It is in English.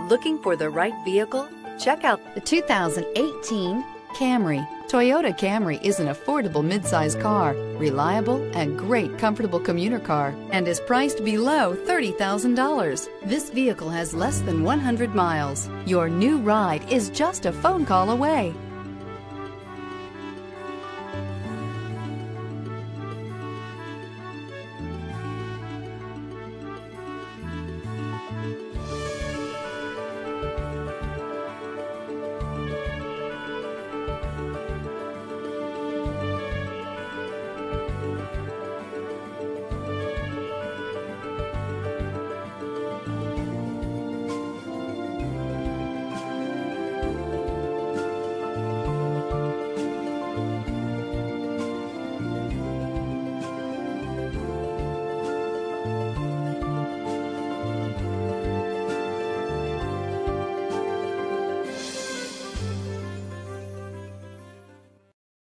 Looking for the right vehicle? Check out the 2018 Camry. Toyota Camry is an affordable midsize car, reliable and great comfortable commuter car, and is priced below $30,000. This vehicle has less than 100 miles. Your new ride is just a phone call away.